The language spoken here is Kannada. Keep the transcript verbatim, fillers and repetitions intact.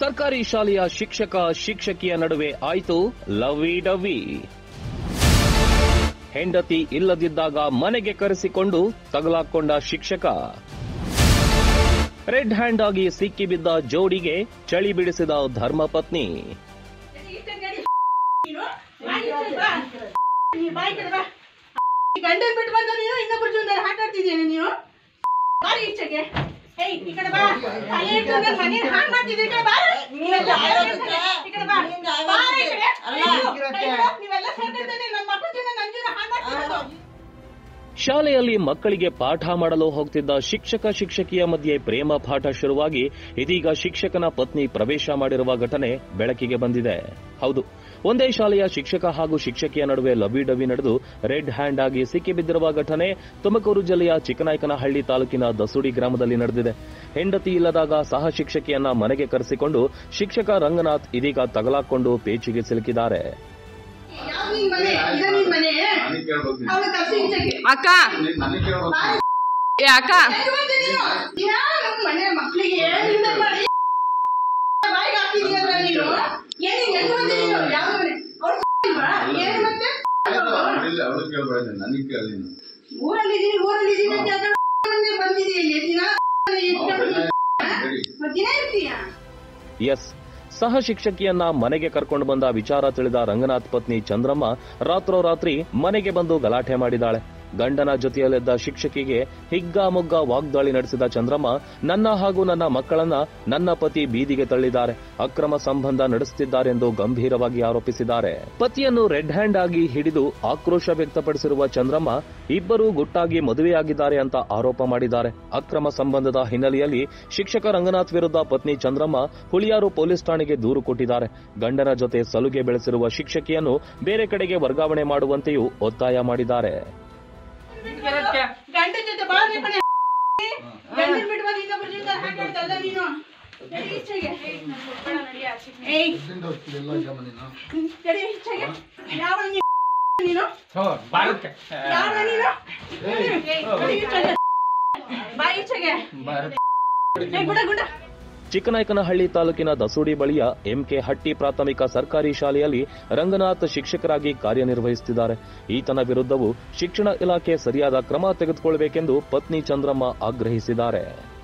ಸರ್ಕಾರಿ ಶಾಲೆಯ ಶಿಕ್ಷಕ ಶಿಕ್ಷಕಿಯ ನಡುವೆ ಆಯಿತು ಲವ್ವಿ ಡವ್ವಿ. ಹೆಂಡತಿ ಇಲ್ಲದಿದ್ದಾಗ ಮನೆಗೆ ಕರೆಸಿಕೊಂಡು ತಗಲಾಕೊಂಡ ಶಿಕ್ಷಕ. ರೆಡ್ ಹ್ಯಾಂಡ್ ಆಗಿ ಸಿಕ್ಕಿಬಿದ್ದ ಜೋಡಿಗೆ ಚಳಿ ಬಿಡಿಸಿದ ಧರ್ಮಪತ್ನಿ. ಗಂಡನ್ ಬಿಟ್ಟು ಬಂದ ನೀನು ಇನ್ನೊಬ್ಬರ ಜೀವನ ಆಟ ಆಡ್ತಿದ್ದೀಯ ನೀನು. ಬಾರಿ ಈಚೆಗೆ. ಏಯ್ ಈ ಕಡೆ ಬಾ. ತಲೆ ಇಟ್ಕೊಂಡು ಮನೆ ಹಾಳು ಮಾಡ್ತಿದ್ದೀಯ. ಈ ಕಡೆ ಬಾ. ನೀವೆಲ್ಲ ಈ ಕಡೆ ಬಾ. ಬಾ ಈ ಕಡೆ. ನೀವೆಲ್ಲ ಸೇರ್ತಿದ್ದೀರಿ ನನ್ನ ಮಕ್ಕಳ ಜೀವನ ನನ್ನ ಜೀವನ ಹಾಳು ಮಾಡ್ತಿದ್ದೀರಿ. ಶಾಲೆಯಲ್ಲಿ ಮಕ್ಕಳಿಗೆ ಪಾಠ ಮಾಡಲು ಹೋಗ್ತಿದ್ದ ಶಿಕ್ಷಕ ಶಿಕ್ಷಕಿಯ ಮಧ್ಯೆ ಪ್ರೇಮ ಪಾಠ ಶುರುವಾಗಿ ಇದೀಗ ಶಿಕ್ಷಕನ ಪತ್ನಿ ಪ್ರವೇಶ ಮಾಡಿರುವ ಘಟನೆ ಬೆಳಕಿಗೆ ಬಂದಿದೆ. ಹೌದು, ಒಂದೇ ಶಾಲೆಯ ಶಿಕ್ಷಕ ಹಾಗೂ ಶಿಕ್ಷಕಿಯ ನಡುವೆ ಲವ್ವಿ ಡವ್ವಿ ನಡೆದು ರೆಡ್ ಹ್ಯಾಂಡ್ ಆಗಿ ಸಿಕ್ಕಿಬಿದ್ದಿರುವ ಘಟನೆ ತುಮಕೂರು ಜಿಲ್ಲೆಯ ಚಿಕ್ಕನಾಯಕನಹಳ್ಳಿ ತಾಲೂಕಿನ ದಸುಡಿ ಗ್ರಾಮದಲ್ಲಿ ನಡೆದಿದೆ. ಹೆಂಡತಿ ಇಲ್ಲದಾಗ ಸಹ ಶಿಕ್ಷಕಿಯನ್ನ ಮನೆಗೆ ಕರೆಸಿಕೊಂಡು ಶಿಕ್ಷಕ ರಂಗನಾಥ್ ಇದೀಗ ತಗಲಾಕೊಂಡು ಪೇಚಿಗೆ ಸಿಲುಕಿದ್ದಾರೆ. ಅಕ್ಕ ಏ ಅಕ್ಕ ಮನೆ ಮಕ್ಕಳಿಗೆ ಊರಲ್ಲಿದ್ದೀನಿ ಊರಲ್ಲಿದ್ದೀನಿ ಬಂದಿದೀಯ ದಿನ ದಿನ ಇರ್ತೀಯ. ಎಸ್, ಸಹ ಶಿಕ್ಷಕಿಯನ್ನ ಮನೆಗೆ ಕರ್ಕೊಂಡು ಬಂದ ವಿಚಾರ ತಿಳಿದ ರಂಗನಾಥ್ ಪತ್ನಿ ಚಂದ್ರಮ್ಮ ರಾತ್ರೋರಾತ್ರಿ ಮನೆಗೆ ಬಂದು ಗಲಾಟೆ ಮಾಡಿದಾಳೆ. ಗಂಡನ ಜೊತೆಯಲ್ಲಿದ್ದ ಶಿಕ್ಷಕಿಗೆ ಹಿಗ್ಗಾಮುಗ್ಗಾ ವಾಗ್ದಾಳಿ ನಡೆಸಿದ ಚಂದ್ರಮ್ಮ, ನನ್ನ ಹಾಗೂ ನನ್ನ ಮಕ್ಕಳನ್ನ ನನ್ನ ಪತಿ ಬೀದಿಗೆ ತಳ್ಳಿದ್ದಾರೆ, ಅಕ್ರಮ ಸಂಬಂಧ ನಡೆಸುತ್ತಿದ್ದಾರೆಂದು ಗಂಭೀರವಾಗಿ ಆರೋಪಿಸಿದ್ದಾರೆ. ಪತಿಯನ್ನು ರೆಡ್ ಹ್ಯಾಂಡ್ ಆಗಿ ಹಿಡಿದು ಆಕ್ರೋಶ ವ್ಯಕ್ತಪಡಿಸಿರುವ ಚಂದ್ರಮ್ಮ, ಇಬ್ಬರೂ ಗುಟ್ಟಾಗಿ ಮದುವೆಯಾಗಿದ್ದಾರೆ ಅಂತ ಆರೋಪ ಮಾಡಿದ್ದಾರೆ. ಅಕ್ರಮ ಸಂಬಂಧದ ಹಿನ್ನೆಲೆಯಲ್ಲಿ ಶಿಕ್ಷಕ ರಂಗನಾಥ್ ವಿರುದ್ಧ ಪತ್ನಿ ಚಂದ್ರಮ್ಮ ಹುಳಿಯಾರು ಪೊಲೀಸ್ ಠಾಣೆಗೆ ದೂರು ಕೊಟ್ಟಿದ್ದಾರೆ. ಗಂಡನ ಜೊತೆ ಸಲುಗೆ ಬೆಳೆಸಿರುವ ಶಿಕ್ಷಕಿಯನ್ನು ಬೇರೆ ಕಡೆಗೆ ವರ್ಗಾವಣೆ ಮಾಡುವಂತೆಯೂ ಒತ್ತಾಯ ಮಾಡಿದ್ದಾರೆ. ಗಂಡ ಜೊತೆ ಬಾಳ ಗಂಡನ್ ಬಿಟ್ಟು ಬಂದು ಇನ್ನೊಬ್ಬರ ಜೊತೆ ಹಾಕಾಡ್ತಲ್ಲ ನೀನು. ಯಾವ ನೀನು ಬಾಯಿಚೆಗೆ ಗುಡ ಗುಡ. ಚಿಕ್ಕನಾಯಕನಹಳ್ಳಿ ತಾಲೂಕಿನ ದಸೂಡಿ ಬಳಿಯ ಎಂಕೆ ಹಟ್ಟಿ ಪ್ರಾಥಮಿಕ ಸರ್ಕಾರಿ ಶಾಲೆಯಲ್ಲಿ ರಂಗನಾಥ್ ಶಿಕ್ಷಕರಾಗಿ ಕಾರ್ಯನಿರ್ವಹಿಸುತ್ತಿದ್ದಾರೆ. ಈತನ ವಿರುದ್ಧವೂ ಶಿಕ್ಷಣ ಇಲಾಖೆ ಸರಿಯಾದ ಕ್ರಮ ತೆಗೆದುಕೊಳ್ಳಬೇಕೆಂದು ಪತ್ನಿ ಚಂದ್ರಮ್ಮ ಆಗ್ರಹಿಸಿದ್ದಾರೆ.